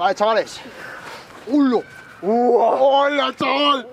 Vale, chavales. ¡Ulo! ¡Hola, chaval!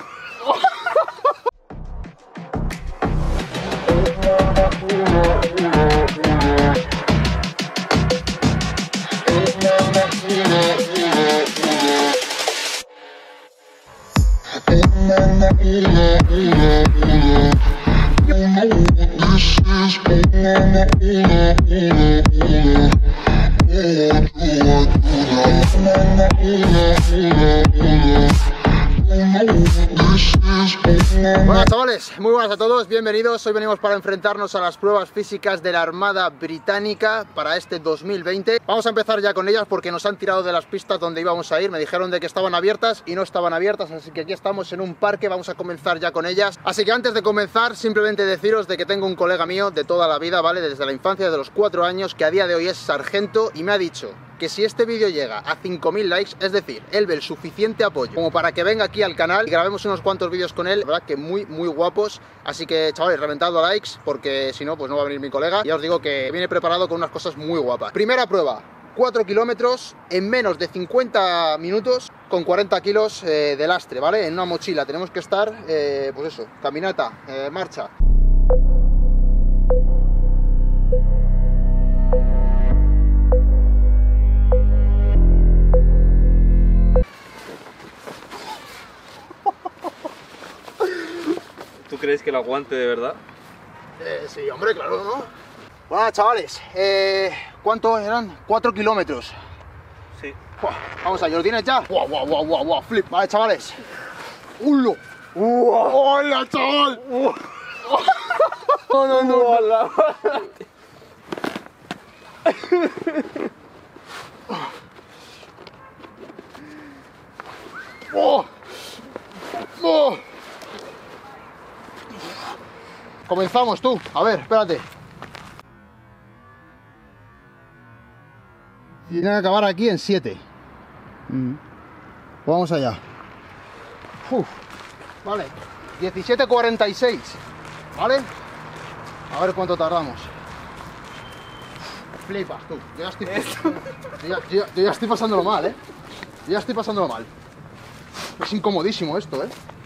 Buenas chavales, muy buenas a todos, bienvenidos. Hoy venimos para enfrentarnos a las pruebas físicas de la Armada Británica para este 2020. Vamos a empezar ya con ellas porque nos han tirado de las pistas donde íbamos a ir. Me dijeron de que estaban abiertas y no estaban abiertas, así que aquí estamos en un parque, vamos a comenzar ya con ellas. Así que antes de comenzar, simplemente deciros de que tengo un colega mío de toda la vida, ¿vale? Desde la infancia, desde los 4 años, que a día de hoy es sargento y me ha dicho que si este vídeo llega a 5000 likes, es decir, él ve el suficiente apoyo como para que venga aquí al canal y grabemos unos cuantos vídeos con él, la verdad que muy guapos. Así que chavales, reventad a likes porque si no, pues no va a venir mi colega. Ya os digo que viene preparado con unas cosas muy guapas. Primera prueba, 4 kilómetros en menos de 50 minutos con 40 kilos de lastre, ¿vale? En una mochila tenemos que estar, pues eso, caminata, marcha. ¿Tú crees que lo aguante de verdad? Sí, hombre, claro, ¿no? Bueno, chavales, ¿cuánto eran? 4 kilómetros. Sí. Vamos allá, ¿lo tienes ya? ¡Guau! Flip. Vale, chavales. ¡Ulo! ¡Hola, chaval! No. ¡Hola! Comenzamos tú. A ver, espérate. Tiene que acabar aquí en 7. Vamos allá. Vale. 17:46. ¿Vale? A ver cuánto tardamos. Flipas tú. Yo ya estoy pasándolo mal, ¿eh? Yo ya estoy pasándolo mal. Es incomodísimo esto, ¿eh?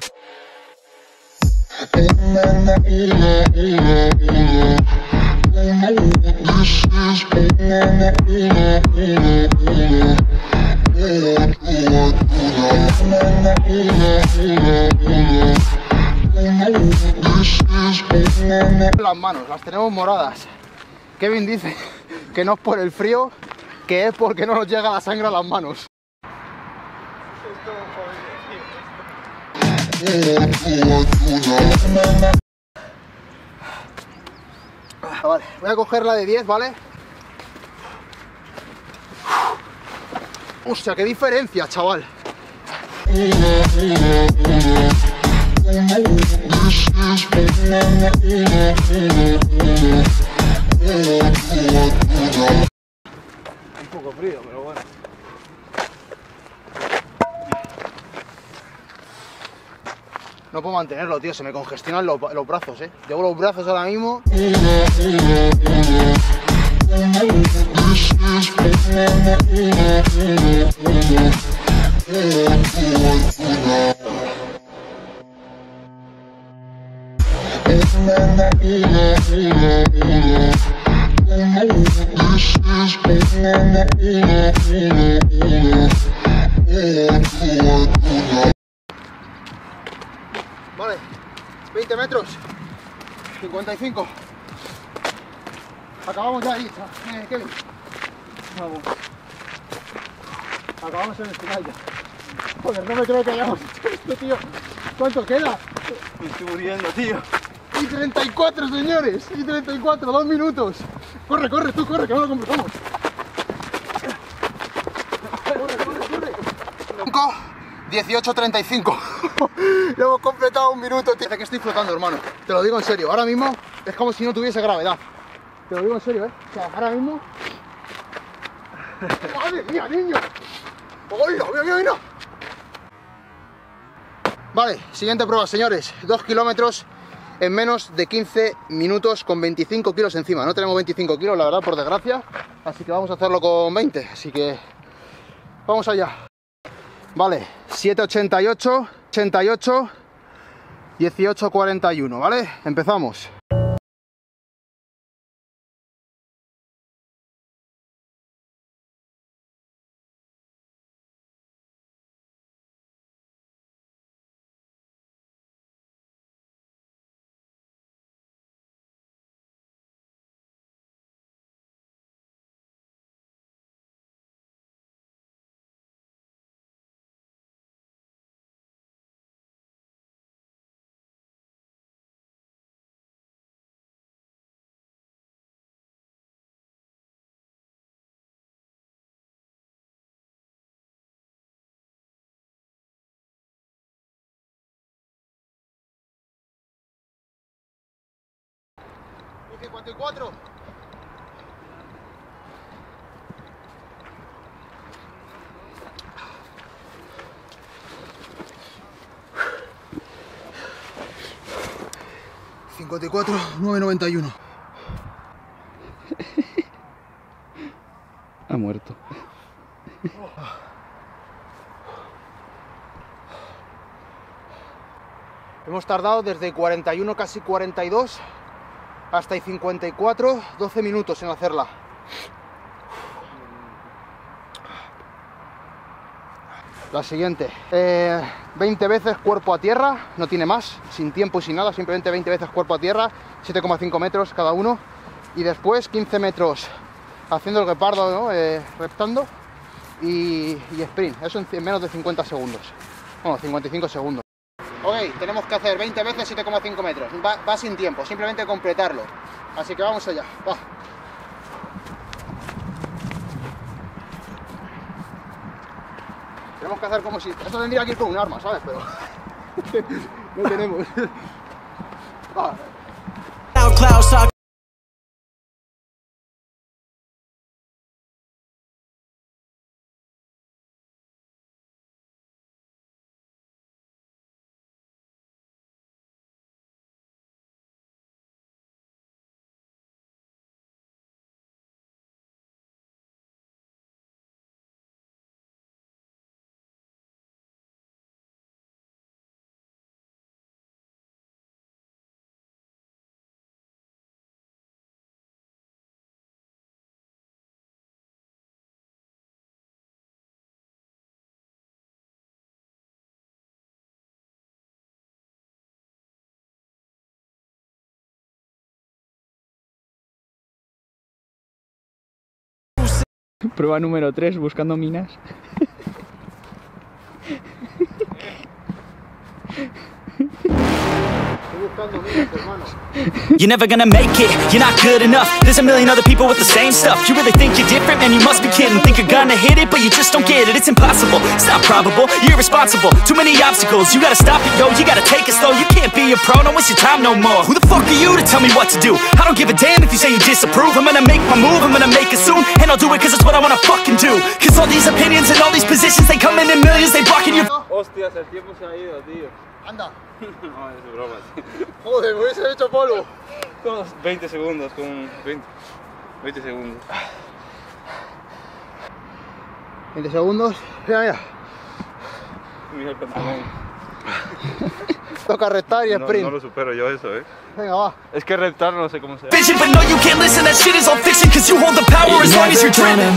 Las manos, las tenemos moradas. Kevin dice que no es por el frío, que es porque no nos llega la sangre a las manos. Vale, voy a coger la de 10, ¿vale? Hostia, qué diferencia, chaval. Un poco frío, pero bueno. No puedo mantenerlo, tío, se me congestionan los brazos, ¿eh? Llevo los brazos ahora mismo. Vale, 20 metros, 55. Acabamos ya ahí, Kevin. Vamos. Acabamos en el final ya. Joder, no me creo que hayamos hecho esto, tío. ¿Cuánto queda? Me estoy muriendo, tío. Y 34, señores. Y 34, 2 minutos. Corre, tú corre, que no lo completamos. Corre. 18:35. Lo hemos completado 1 minuto, tío. Parece que estoy flotando, hermano. Te lo digo en serio. Ahora mismo es como si no tuviese gravedad. Te lo digo en serio, ¿eh? O sea, ahora mismo... ¡Madre mía, niño! ¡Hola, mira! Vale, siguiente prueba, señores. 2 kilómetros en menos de 15 minutos con 25 kilos encima. No tenemos 25 kilos, la verdad, por desgracia. Así que vamos a hacerlo con 20. Así que Vamos allá. Vale, 7:88, 88, 18:41, ¿vale? Empezamos. Y 54. $54,991. Ha muerto. Hemos tardado desde 41, casi 42, hasta 54, 12 minutos en hacerla. La siguiente, 20 veces cuerpo a tierra, no tiene más, sin tiempo y sin nada, simplemente 20 veces cuerpo a tierra, 7,5 metros cada uno, y después 15 metros haciendo el guepardo, ¿no? Reptando, y sprint, eso en menos de 50 segundos, bueno, 55 segundos. Ok, tenemos que hacer 20 veces 7,5 metros, va sin tiempo, simplemente completarlo, así que vamos allá, va. Tenemos que hacer como si... Esto tendría que ir con un arma, ¿sabes? Pero... no tenemos. Va. Prueba número 3, buscando minas. You're never gonna make it, you're not good enough. There's a million other people with the same stuff. You really think you're different, man, you must be kidding. Think you're gonna hit it, but you just don't get it. It's impossible, it's not probable, you're irresponsible. Too many obstacles, you gotta stop it, yo. You gotta take it slow, you can't be a pro, don't waste your time no more. Who the fuck are you to tell me what to do? I don't give a damn if you say you disapprove. I'm gonna make my move, I'm gonna make it soon. And I'll do it cause it's what I wanna fucking do. Cause all these opinions and all these positions, they come in millions, they blocking your... Hostias, el tiempo se ha ido, tío. Anda. No, es broma, tío. Joder, me hubiese hecho polvo. Unos 20 segundos, con 20 segundos. 20 segundos. Mira, mira. Mira el pantalón. Toca reptar y sprint. No lo supero yo eso, Venga, va. Es que reptar no sé cómo se llama. Vision, but no, you can't listen, that shit is all fiction. Cause you hold the power as long as you're driven.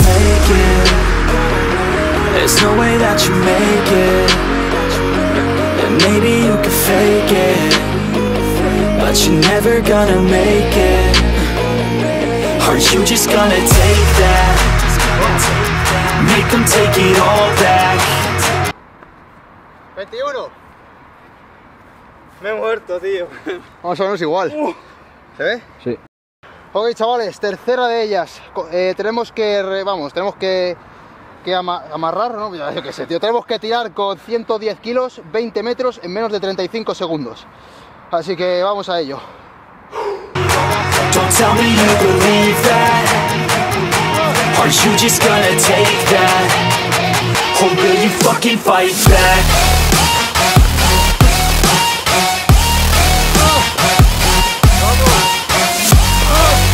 There's no way that you make it. And maybe you could fake it, but you're never gonna make it. Are you just gonna take that? Make them take it all back. 21. Me he muerto, tío. Vamos a vernos igual. ¿Se ve? Sí. Ok, chavales, tercera de ellas. Tenemos que amarrar, ¿no? Yo qué sé, tío. Tenemos que tirar con 110 kilos, 20 metros en menos de 35 segundos. Así que vamos a ello. Don't tell me you believe that. Are you just gonna take that? Or will you fucking fight back?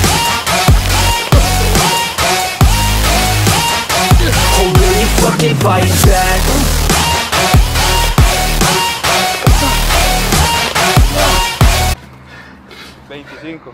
Or will you fucking fight take back. 25.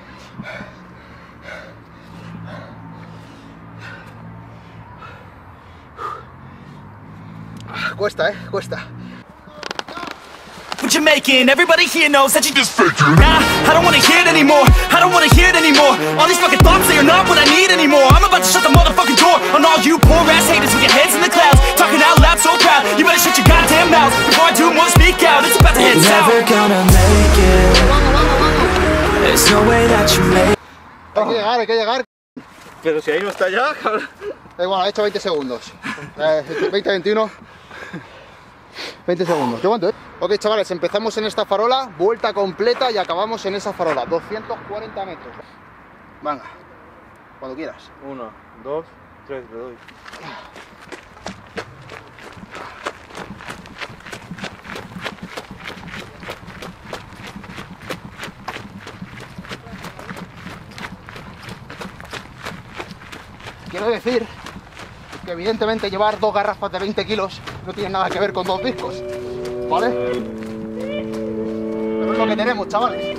Cuesta, cuesta. From Jamaican, everybody here knows that you just faking. Nah, I don't wanna hear it anymore. I don't wanna hear it anymore. All these fucking thoughts, they are not what I need anymore. I'm about to shut the motherfucking door on all you poor ass haters with your heads in the clouds, talking out loud so proud. You better shut your goddamn mouth before I do more speak out. It's about to head south. Never gonna make it. There's no way that you make it. Hay que llegar. Pero si ahí no está ya, cabrón. Igual, he hecho 20 segundos. 20, 21. 20 segundos. ¿Yo cuánto? Ok, chavales, empezamos en esta farola, vuelta completa y acabamos en esa farola. 240 metros. Venga, cuando quieras. 1, 2, 3, le doy. Quiero decir que evidentemente llevar 2 garrafas de 20 kilos no tiene nada que ver con 2 discos, ¿vale? Pero es lo que tenemos, chavales.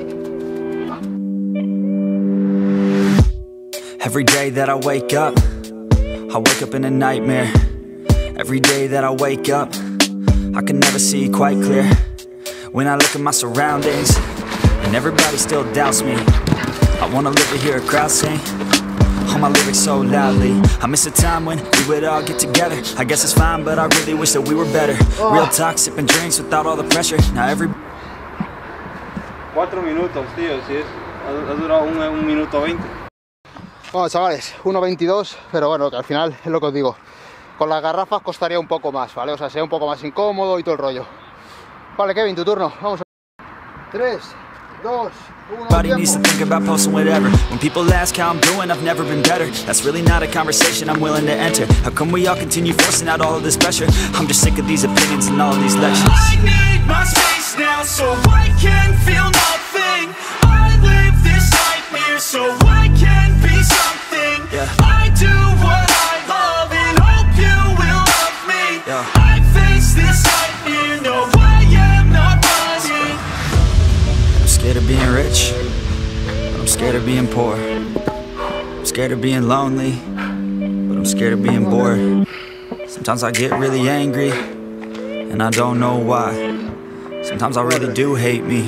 Every day that I wake up in a nightmare. Every day that I wake up, I can never see quite clear. When I look at my surroundings, and everybody still doubts me, I wanna live to hear a crowd sing all my lyrics so loudly. I miss a time when we would all get together. I guess it's fine, but I really wish that we were better. Real talk, sipping drinks without all the pressure. Now every 4 minutos, tío, si es. Ha durado 1 minuto 20. Bueno, chavales, 1.22, pero bueno, que al final es lo que os digo. Con las garrafas costaría un poco más, ¿vale? O sea, sería un poco más incómodo y todo el rollo. Vale, Kevin, tu turno. Vamos a... 3, 2, 1, Everybody needs to think about posting whatever. When people ask how I'm doing, I've never been better. That's really not a conversation I'm willing to enter. How come we all continue forcing out all of this pressure? I'm just sick of these opinions and all of these lectures. I need my space now so I can feel nothing. I live this nightmare so I can be something. Yeah. I do what I love and hope you will love me. Yeah. I face this nightmare, no I am not running. I'm scared of being rich, but I'm scared of being poor. I'm scared of being lonely, but I'm scared of being bored. Sometimes I get really angry, and I don't know why. Sometimes I really do hate me.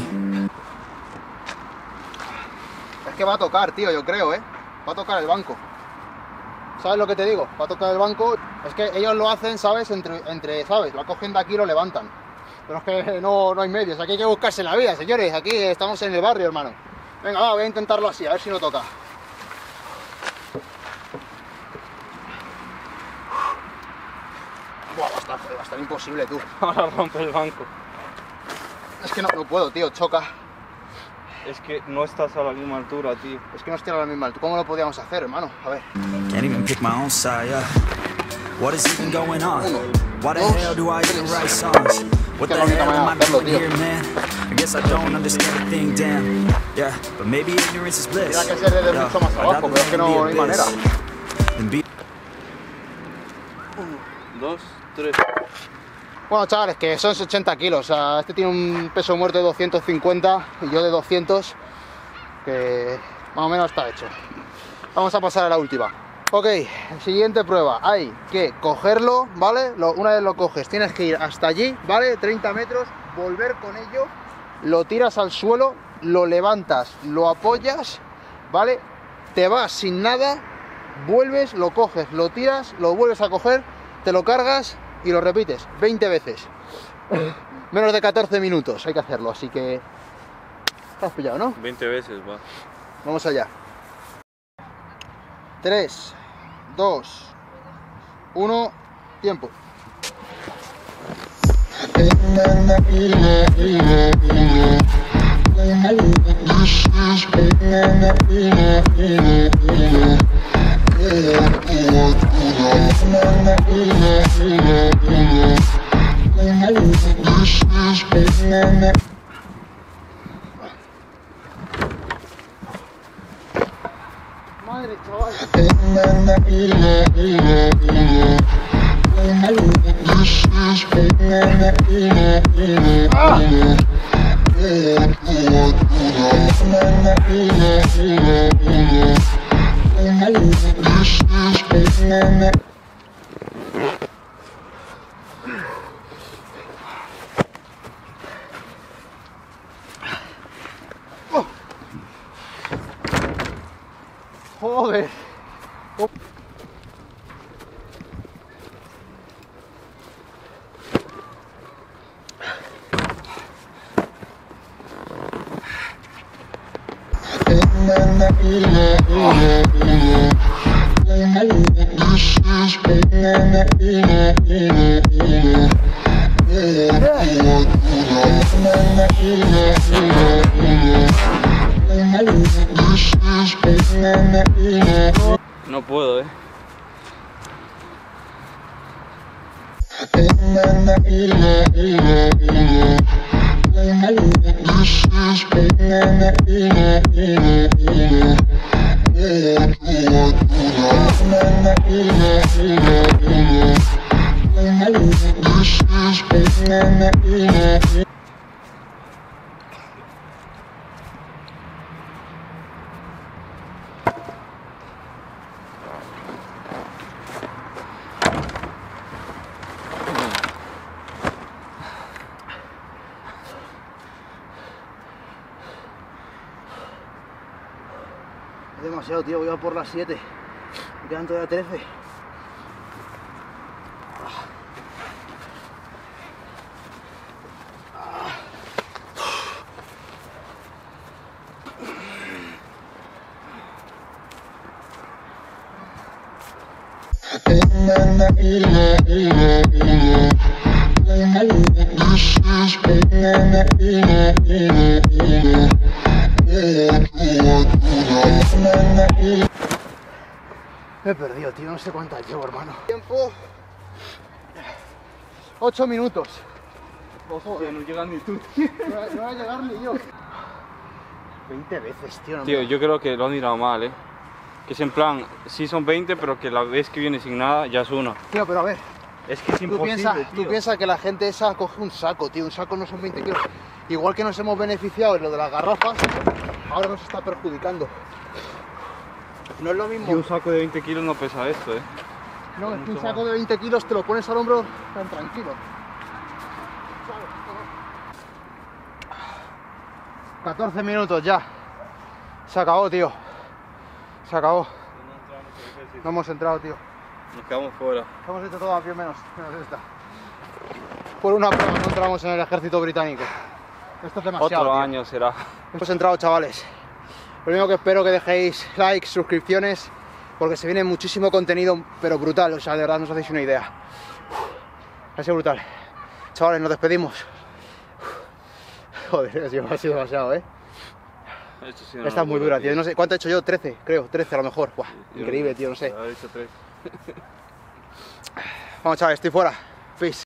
Es que va a tocar, tío, yo creo, va a tocar el banco. ¿Sabes lo que te digo? Va a tocar el banco. Es que ellos lo hacen, ¿sabes? Entre ¿sabes? Lo cogen de aquí y lo levantan. Pero es que no hay medios. Aquí hay que buscarse la vida, señores. Aquí estamos en el barrio, hermano. Venga, va, voy a intentarlo así, a ver si no toca. Buah, va a estar imposible, tú. Ahora rompe el banco. Es que no puedo, tío, choca. Es que no estás a la misma altura, tío. Es que no estoy a la misma altura. ¿Cómo lo podíamos hacer, hermano? A ver. Can't even pick my own side, yeah. What is even going on? Why the hell do I even write songs? What the hell am I doing here, man? I guess I don't understand a thing, damn. Yeah, but maybe ignorance is bliss. Tiene que ser de mucho más abajo, pero es que no hay manera. 1, 2, 3. Bueno, chavales, que son 80 kilos. O sea, este tiene un peso muerto de 250 y yo de 200, que más o menos está hecho. Vamos a pasar a la última. Ok, siguiente prueba. Hay que cogerlo, ¿vale? Una vez lo coges, tienes que ir hasta allí, ¿vale? 30 metros, volver con ello, lo tiras al suelo, lo levantas, lo apoyas, ¿vale? Te vas sin nada, vuelves, lo coges, lo tiras, lo vuelves a coger, te lo cargas y lo repites 20 veces. Menos de 14 minutos hay que hacerlo, así que... ¿Estás pillado, no? 20 veces, va. Vamos allá. 3, 2, 1, tiempo. Madre, chaval. Joder. No puedo, Demasiado, tío, voy a por las 7. Me quedan todavía 13. Me he perdido, tío, no sé cuántas llevo, hermano. Tiempo 8 minutos. Hostia, no llegas ni tú. No va a llegar ni yo. 20 veces, tío. Tío, yo creo que lo han mirado mal, Que es en plan, sí son 20, pero que la vez que viene sin nada ya es una. Tío, pero a ver. Es que es imposible, Tú piensas que la gente esa coge un saco, tío. Un saco no son 20 kilos. Igual que nos hemos beneficiado en lo de las garrafas, ahora nos está perjudicando. No es lo mismo. Y un saco de 20 kilos no pesa esto, No, es que un saco de 20 kilos te lo pones al hombro tan tranquilo. 14 minutos ya. Se acabó, tío. Se acabó. No hemos entrado, tío. Nos quedamos fuera. Hemos hecho todo aquí menos esta. Por una prueba no entramos en el ejército británico. Esto es demasiado. Otro tío. año será. Hemos entrado, chavales. Lo único que espero que dejéis likes, suscripciones, porque se viene muchísimo contenido, pero brutal. O sea, de verdad no os hacéis una idea. Ha sido brutal. Chavales, nos despedimos. Joder, ha sido demasiado, Esta es muy dura, tío. No sé, ¿cuánto he hecho yo? 13, creo. 13 a lo mejor. Buah, increíble, tío, no sé. He hecho 3. Vamos, chavales, estoy fuera. Peace.